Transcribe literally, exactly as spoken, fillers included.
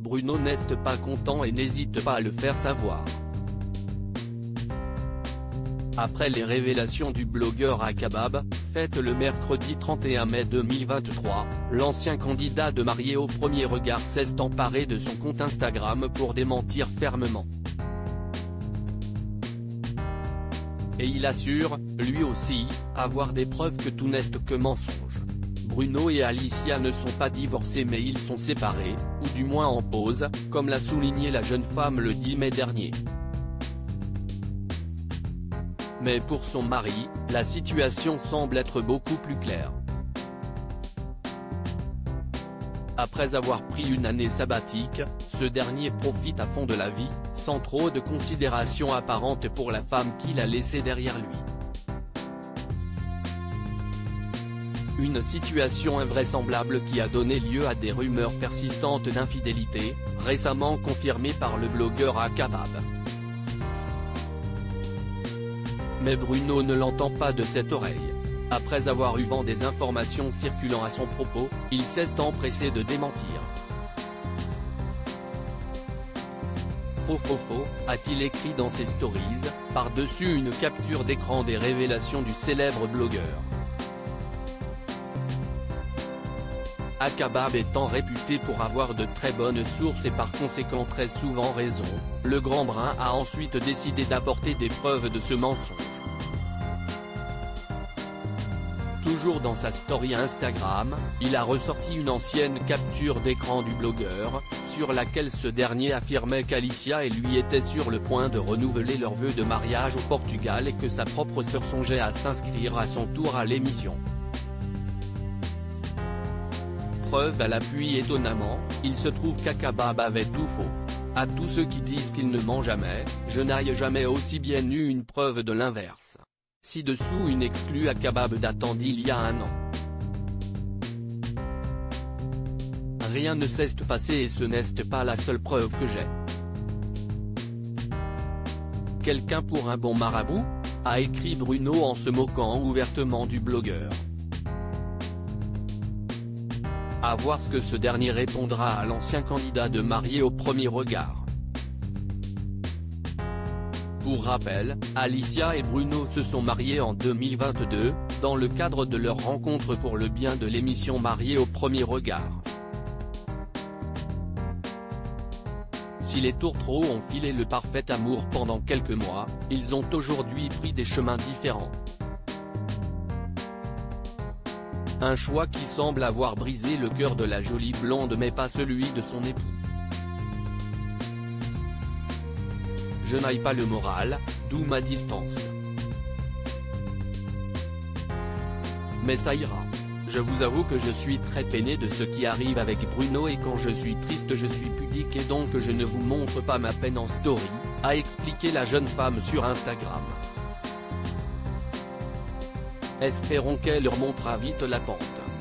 Bruno n'est pas content et n'hésite pas à le faire savoir. Après les révélations du blogueur Akabab, faites le mercredi trente et un mai deux mille vingt-trois, l'ancien candidat de marié au premier regard s'est emparé de son compte Instagram pour démentir fermement. Et il assure, lui aussi, avoir des preuves que tout n'est que mensonge. Bruno et Alicia ne sont pas divorcés mais ils sont séparés, ou du moins en pause, comme l'a souligné la jeune femme le dix mai dernier. Mais pour son mari, la situation semble être beaucoup plus claire. Après avoir pris une année sabbatique, ce dernier profite à fond de la vie, sans trop de considération apparente pour la femme qu'il a laissée derrière lui. Une situation invraisemblable qui a donné lieu à des rumeurs persistantes d'infidélité, récemment confirmées par le blogueur Akabab. Mais Bruno ne l'entend pas de cette oreille. Après avoir eu vent des informations circulant à son propos, il s'est empressé de démentir. Faux faux faux, a-t-il écrit dans ses stories, par-dessus une capture d'écran des révélations du célèbre blogueur. Akabab étant réputé pour avoir de très bonnes sources et par conséquent très souvent raison, le grand brun a ensuite décidé d'apporter des preuves de ce mensonge. Toujours dans sa story Instagram, il a ressorti une ancienne capture d'écran du blogueur, sur laquelle ce dernier affirmait qu'Alicia et lui étaient sur le point de renouveler leurs vœux de mariage au Portugal et que sa propre sœur songeait à s'inscrire à son tour à l'émission. Preuve à l'appui étonnamment, il se trouve qu'Akabab avait tout faux. À tous ceux qui disent qu'il ne ment jamais, je n'ai jamais aussi bien eu une preuve de l'inverse. Ci-dessous une exclue Akabab datant d'il y a un an. Rien ne s'est passé et ce n'est pas la seule preuve que j'ai. Quelqu'un pour un bon marabout ? A écrit Bruno en se moquant ouvertement du blogueur. À voir ce que ce dernier répondra à l'ancien candidat de marié au premier regard. Pour rappel, Alicia et Bruno se sont mariés en deux mille vingt-deux, dans le cadre de leur rencontre pour le bien de l'émission Marié au premier regard. Si les tourtereaux ont filé le parfait amour pendant quelques mois, ils ont aujourd'hui pris des chemins différents. Un choix qui semble avoir brisé le cœur de la jolie blonde mais pas celui de son époux. Je n'aille pas le moral, d'où ma distance. Mais ça ira. Je vous avoue que je suis très peiné de ce qui arrive avec Bruno et quand je suis triste je suis pudique et donc je ne vous montre pas ma peine en story, a expliqué la jeune femme sur Instagram. Espérons qu'elle remontera vite la pente.